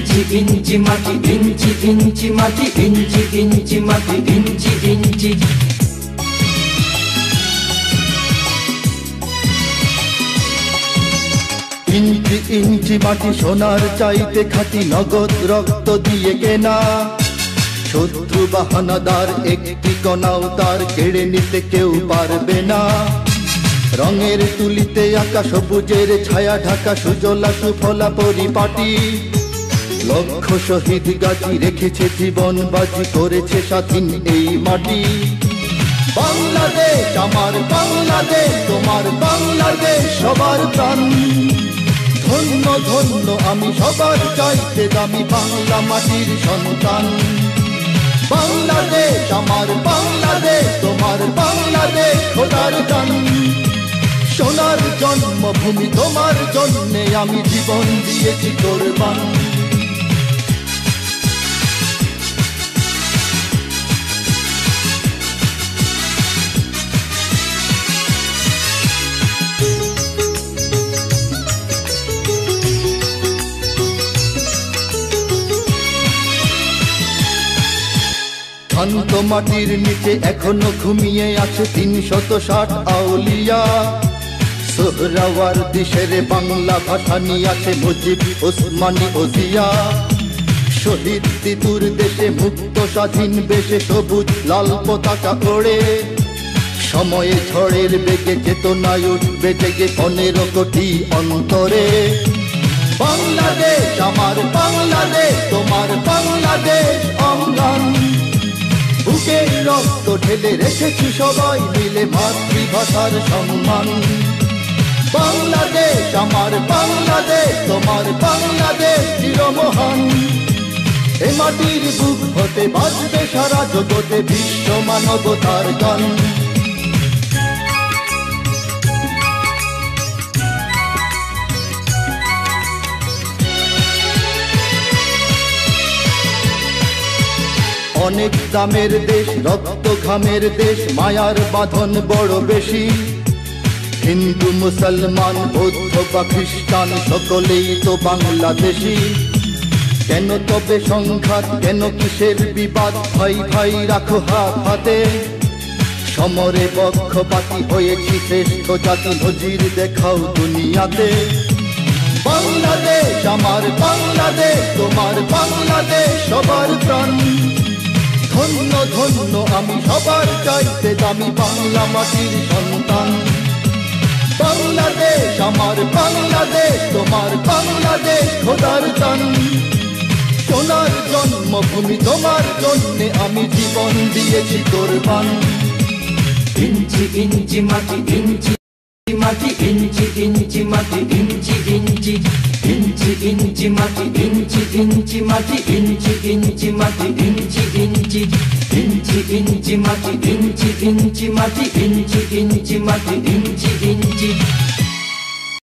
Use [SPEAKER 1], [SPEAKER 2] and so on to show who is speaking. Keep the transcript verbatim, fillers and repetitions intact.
[SPEAKER 1] ইঞ্চি ইঞ্চি মাটি, ইঞ্চি ইঞ্চি মাটি, ইঞ্চি ইঞ্চি মাটি, ইঞ্চি ইঞ্চি।
[SPEAKER 2] ইঞ্চি ইঞ্চি মাটি সোনার চাইতে খাঁটি, নগদ রক্ত দিয়ে কেনা। শত্রু বাহানাদার একটি কণাও তার কেড়ে নিতে কেউ পারবে না। রঙের তুলিতে আঁকা সবুজের ছায়া ঢাকা সুজলা সুফলা পরিপাটি। লক্ষ শহীদ গাজী রেখেছে জীবন বাজি, করেছে স্বাধীন এই মাটি। বাংলাদেশ আমার বাংলাদেশ, তোমার বাংলাদেশ সবার প্রাণ। ধন্য ধন্য আমি সবার চাইতে দামি বাংলা মাটির সন্তান। বাংলাদেশ আমার বাংলাদেশ, তোমার বাংলাদেশ খোদার দান। সোনার জন্মভূমি তোমার জন্যে আমি জীবন দিয়েছি কোরবান। শান্ত মাটির নিচে এখনো ঘুমিয়ে আছে তিনশত ষাট আউলিয়া। সোহরাওয়ার দিশের বাংলা ভাষা নিয়ে আছে মুজিব, ওসমানী ও জিয়া। শহীদ তিতুর দেশে মুক্ত স্বাধীন বেশে সবুজ লাল পতাকা ওড়ে। সময়ে ঝড়ের বেগে চেতনায় উঠবে জেগে পনেরো কোটি অন্তরে। বাংলাদেশ আমার বাংলাদেশ, তোমার বাংলাদেশ অঙ্গন। বুকের রক্ত ঢেলে রেখেছি সবাই মিলে মাতৃভাষার সম্মান। বাংলাদেশ আমার বাংলাদেশ, তোমার বাংলাদেশ চিরমহান। এ মাটির বুক হতে বাজবে সারা জগতে বিশ্ব মানবতার গান। অনেক দামের দেশ, রক্ত ঘামের দেশ, মায়ার বাঁধন বড় বেশি। হিন্দু মুসলমান বৌদ্ধ বা খ্রিস্টান সকলেই তো বাংলাদেশি। কেন তবে সংঘাত, কেন কিসের বিবাদ? ভাই ভাই রাখো হাত হাতে। সমরে পক্ষপাতী হয়েছি শ্রেষ্ঠ জাতি, নজির দেখাও দুনিয়াতে। বাংলাদেশ আমার বাংলাদেশ, তোমার বাংলাদেশ সবার প্রাণ। ধন্য ধন্য আমি সবার চাইতে দামি বাংলা মাটির সন্তান। বাংলাদেশ আমার বাংলাদেশ, তোমার বাংলাদেশ খোদার দান। সোনার জন্মভূমি তোমার জন্যে আমি জীবন দিয়েছি কোরবান।
[SPEAKER 1] ইঞ্চি ইঞ্চি মাটি, ইঞ্চি মাটি, ইঞ্চি ইঞ্চি মাটি, ইঞ্চি ইঞ্চি। ইঞ্চি ইঞ্চি মাটি, ইঞ্চি ইঞ্চি মাটি, ইঞ্চি ইঞ্চি মাটি, ইঞ্চি ইঞ্চি। ইঞ্চি ইঞ্চি মাটি, ইঞ্চি ইঞ্চি মাটি, ইঞ্চি ইঞ্চি মাটি, ইঞ্চি ইঞ্চি।